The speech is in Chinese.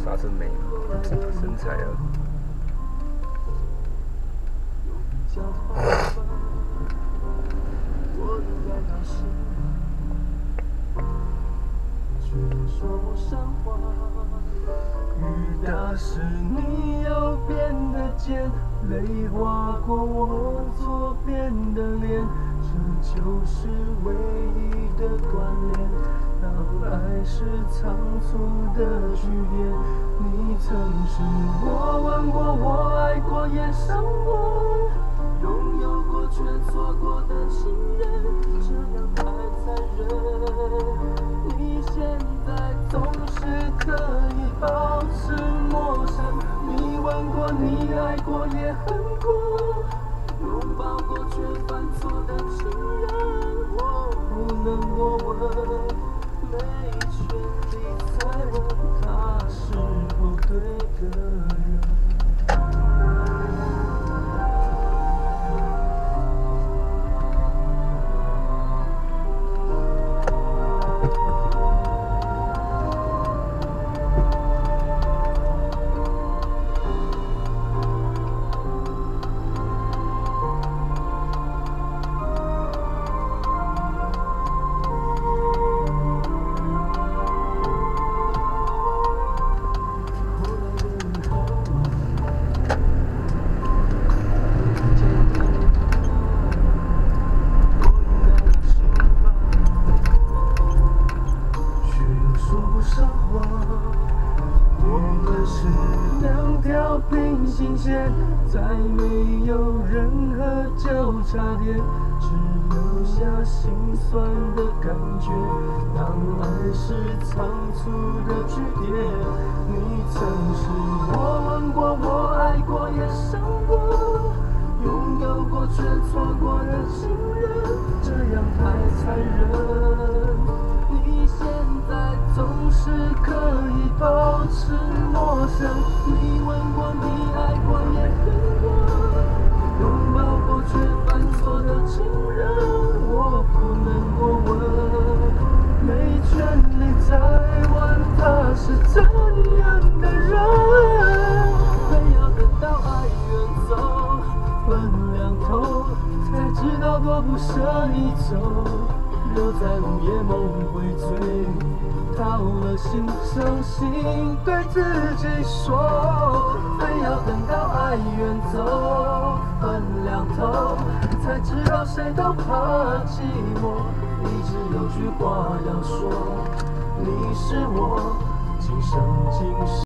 杀生美身材啊！ 雨打湿你右边的肩，泪划过我左边的脸，这就是唯一的关联。当爱是仓促的句点，你曾是我吻过，我爱过，也伤过，拥有过却错过的情人，这样太残忍。你现在总是可以保持陌生，你吻过，你爱过，也恨过，拥抱过却犯错的情人，我不能过问，没权利再问他是否对的人。平行线，再没有任何交叉点，只留下心酸的感觉。当爱是仓促的句点，你曾是我吻过，我爱过，也伤过，拥有过却错过的情人，这样太残忍。你现在总是可以保持陌生，你吻过，你爱过，也恨过，拥抱过却犯错的情人，我不能过问，没权利再问他是怎样的人，非要等到爱远走，分两头，才知道多不舍你走。留在午夜梦回醉，掏了心伤心，对自己说，非要等到爱远走，分两头，才知道谁都怕寂寞。你只有句话要说，你是我今生今世。